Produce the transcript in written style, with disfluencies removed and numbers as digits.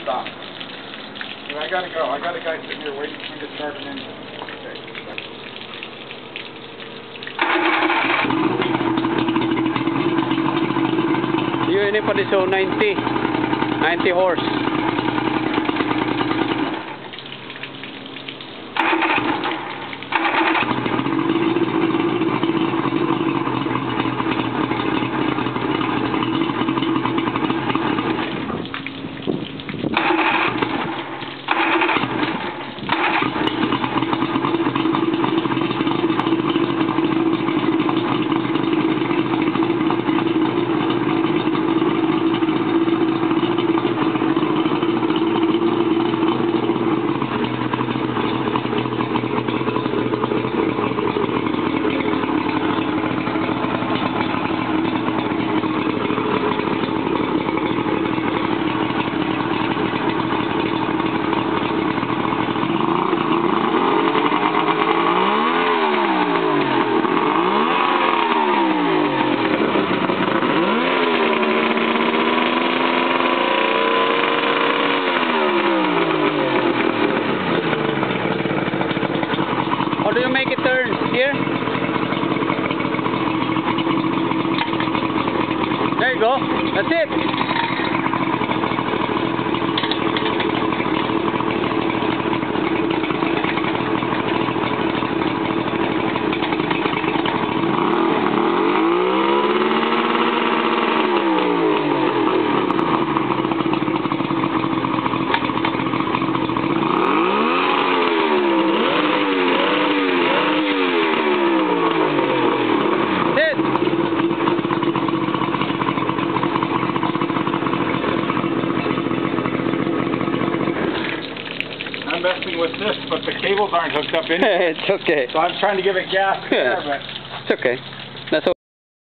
stop. I gotta go. I got a guy sitting here waiting for me to start an engine. Okay. Yun, ini pa din so 90 horse. How do you make it turn? Here? There you go. That's it. I'm messing with this, but the cables aren't hooked up in it. It's okay. So I'm trying to give it gas there, but It's okay.